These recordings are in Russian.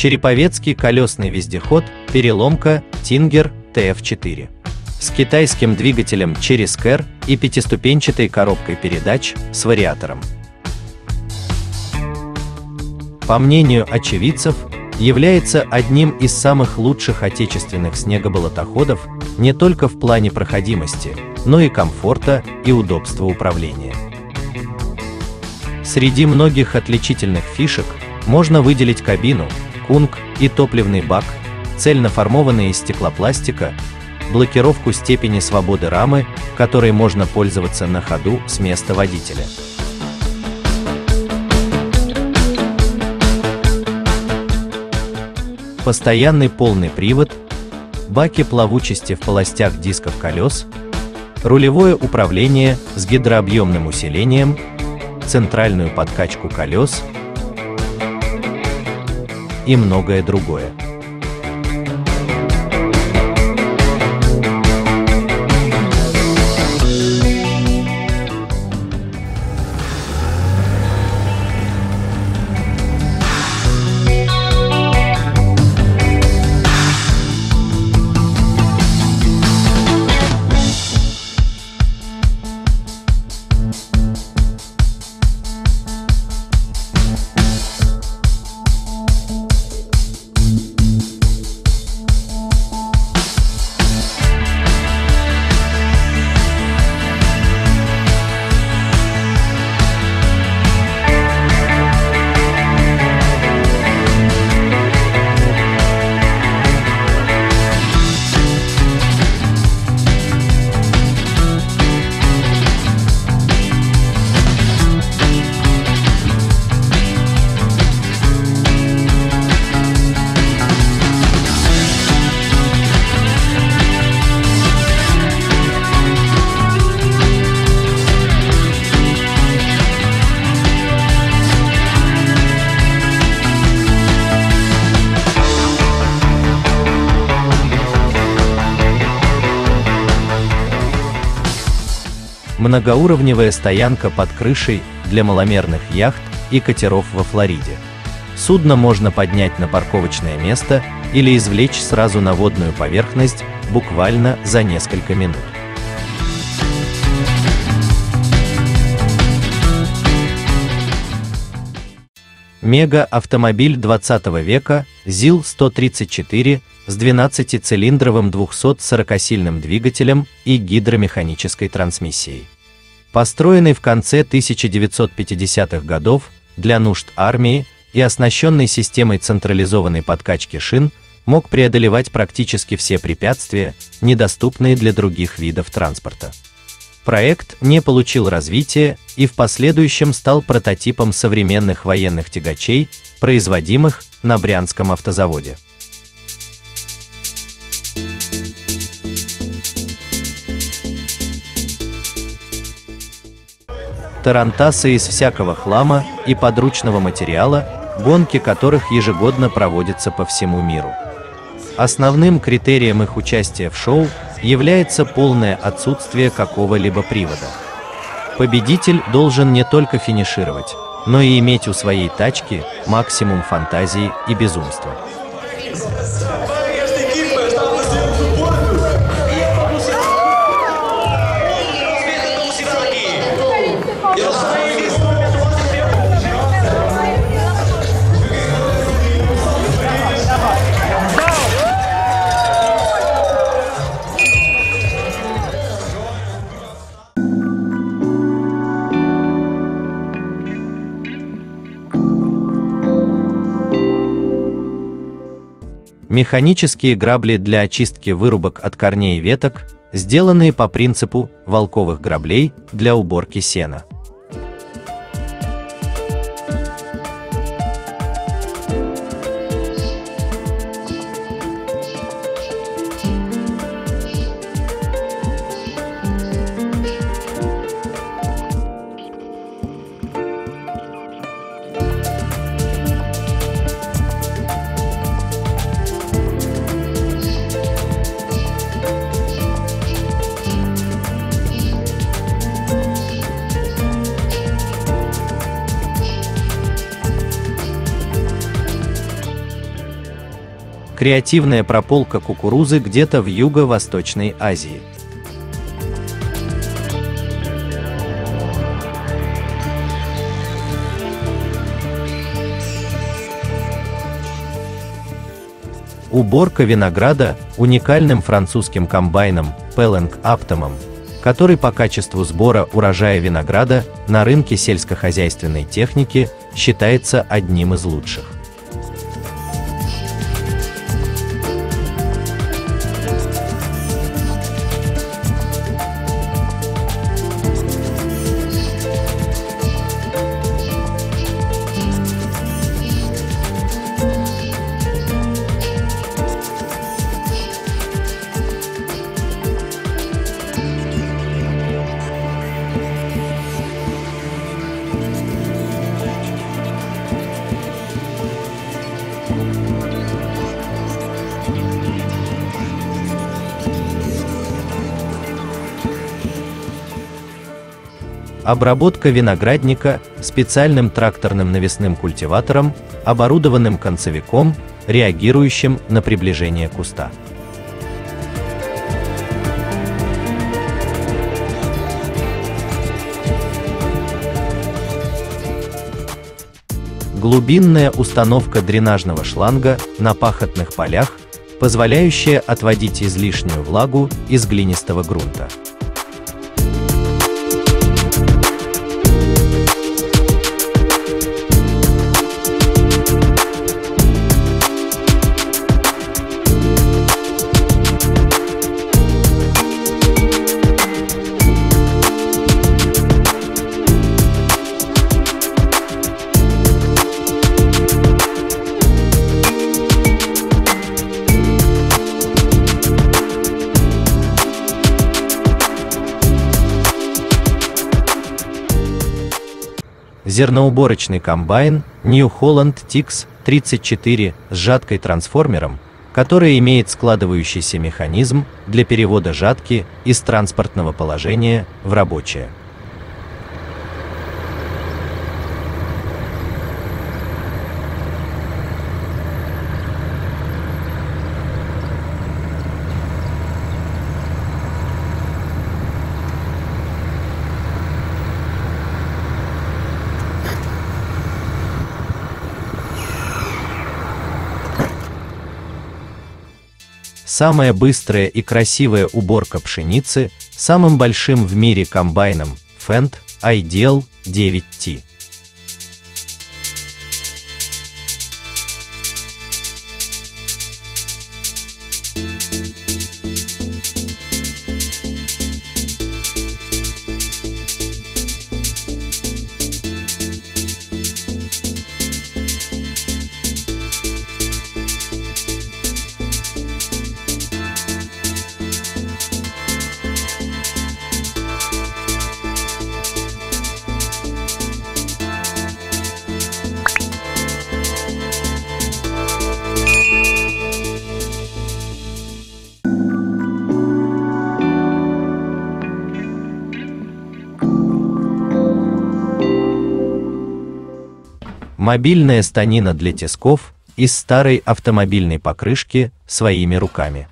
Череповецкий колесный вездеход, переломка Тингер TF4. С китайским двигателем Chery Care и пятиступенчатой коробкой передач с вариатором. По мнению очевидцев, является одним из самых лучших отечественных снегоболотоходов не только в плане проходимости, но и комфорта и удобства управления. Среди многих отличительных фишек можно выделить кабину, кунг и топливный бак, цельно формованные из стеклопластика, блокировку степени свободы рамы, которой можно пользоваться на ходу с места водителя. Постоянный полный привод, баки плавучести в полостях дисков колес, рулевое управление с гидрообъемным усилением, центральную подкачку колес и многое другое. Многоуровневая стоянка под крышей для маломерных яхт и катеров во Флориде. Судно можно поднять на парковочное место или извлечь сразу на водную поверхность буквально за несколько минут. Мега-автомобиль 20 века ЗИЛ-134 с 12-цилиндровым 240-сильным двигателем и гидромеханической трансмиссией. Построенный в конце 1950-х годов для нужд армии и оснащенный системой централизованной подкачки шин, мог преодолевать практически все препятствия, недоступные для других видов транспорта. Проект не получил развития и в последующем стал прототипом современных военных тягачей, производимых на Брянском автозаводе. Тарантасы из всякого хлама и подручного материала, гонки которых ежегодно проводятся по всему миру. Основным критерием их участия в шоу является полное отсутствие какого-либо привода. Победитель должен не только финишировать, но и иметь у своей тачки максимум фантазии и безумства. Механические грабли для очистки вырубок от корней и веток, сделанные по принципу волковых граблей для уборки сена. Креативная прополка кукурузы где-то в Юго-Восточной Азии. Уборка винограда уникальным французским комбайном Pelling Optimum, который по качеству сбора урожая винограда на рынке сельскохозяйственной техники считается одним из лучших. Обработка виноградника специальным тракторным навесным культиватором, оборудованным концевиком, реагирующим на приближение куста. Глубинная установка дренажного шланга на пахотных полях, позволяющая отводить излишнюю влагу из глинистого грунта. Зерноуборочный комбайн New Holland TX34 с жаткой-трансформером, который имеет складывающийся механизм для перевода жатки из транспортного положения в рабочее. Самая быстрая и красивая уборка пшеницы самым большим в мире комбайном Fendt Ideal 9T. Мобильная станина для тисков из старой автомобильной покрышки своими руками.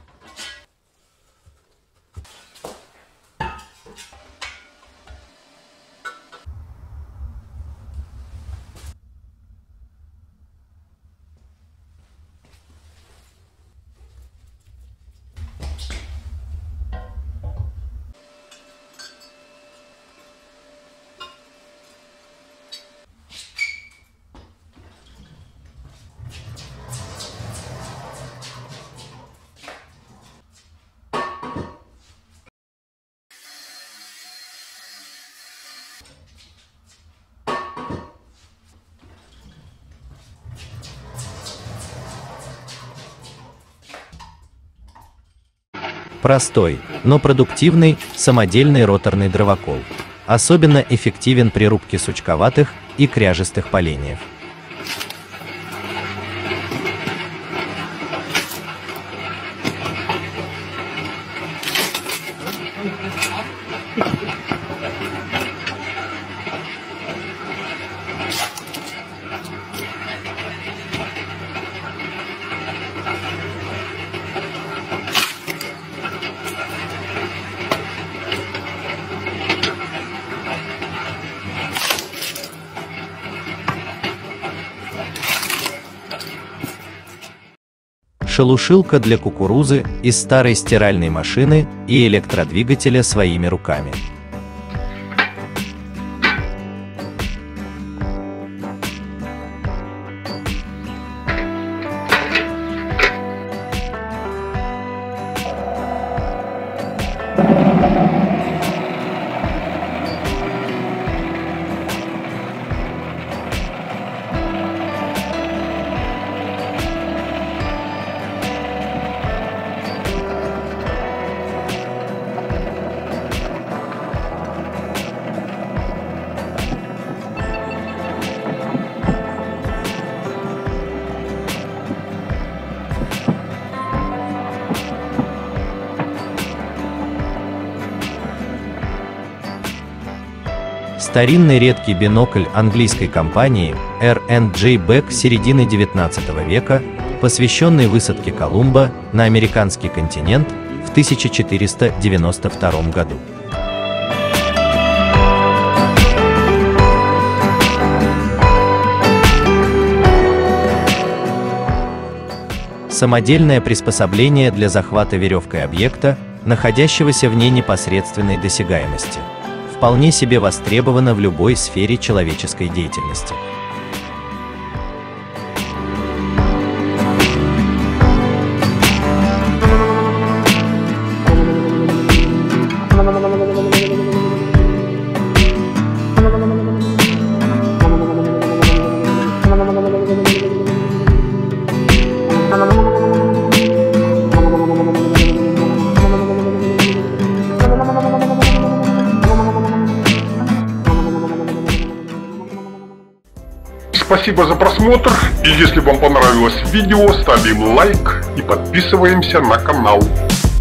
Простой, но продуктивный самодельный роторный дровокол. Особенно эффективен при рубке сучковатых и кряжестых поленьев. шелушилка для кукурузы из старой стиральной машины и электродвигателя своими руками. Старинный редкий бинокль английской компании R&J Beck середины 19 века, посвященный высадке Колумба на американский континент в 1492 году. Самодельное приспособление для захвата веревкой объекта, находящегося вне непосредственной досягаемости, вполне себе востребовано в любой сфере человеческой деятельности. Спасибо за просмотр, и если вам понравилось видео, ставим лайк и подписываемся на канал.